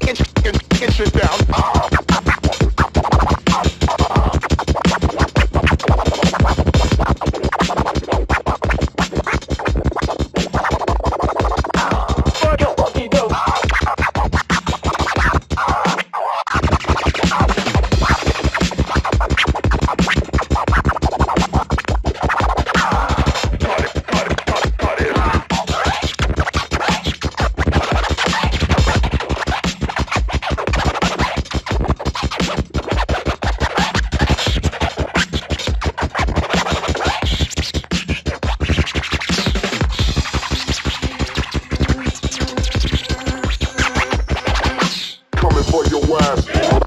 get shit down. For your ass.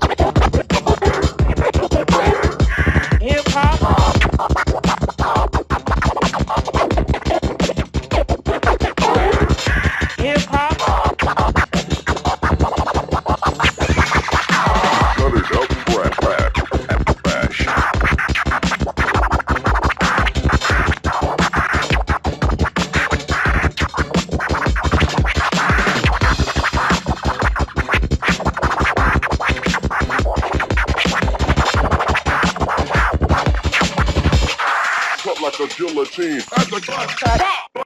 Hip hop. Hip hop. Cut it up, fresh. Like a guillotine at the